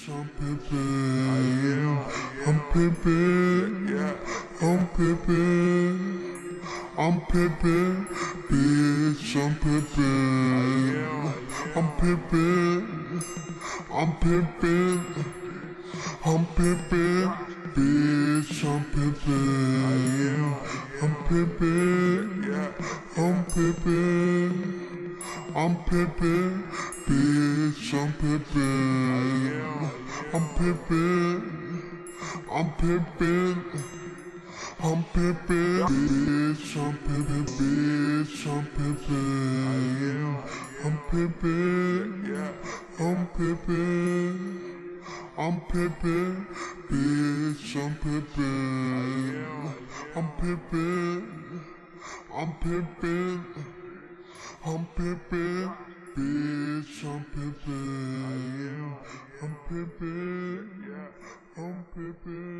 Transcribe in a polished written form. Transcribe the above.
I'm pimpin', I'm pimpin', I'm pimpin', I'm pimpin', bitch, I'm pimpin', I'm pimpin', I'm pimpin', I'm pimpin', bitch, I'm pimpin', I'm pimpin', I'm pimpin', I'm pimpin', bitch, I'm pimpin', I'm pimpin', I'm pimpin', I'm pimpin', bitch, I'm pimpin', bitch, I'm pimpin', I'm pimpin', I'm pimpin', I'm pimpin', bitch, I'm pimpin', I'm pimpin', I'm pimpin', I'm pimpin', bitch, I'm pimpin', I'm pimpin', I'm pimpin'.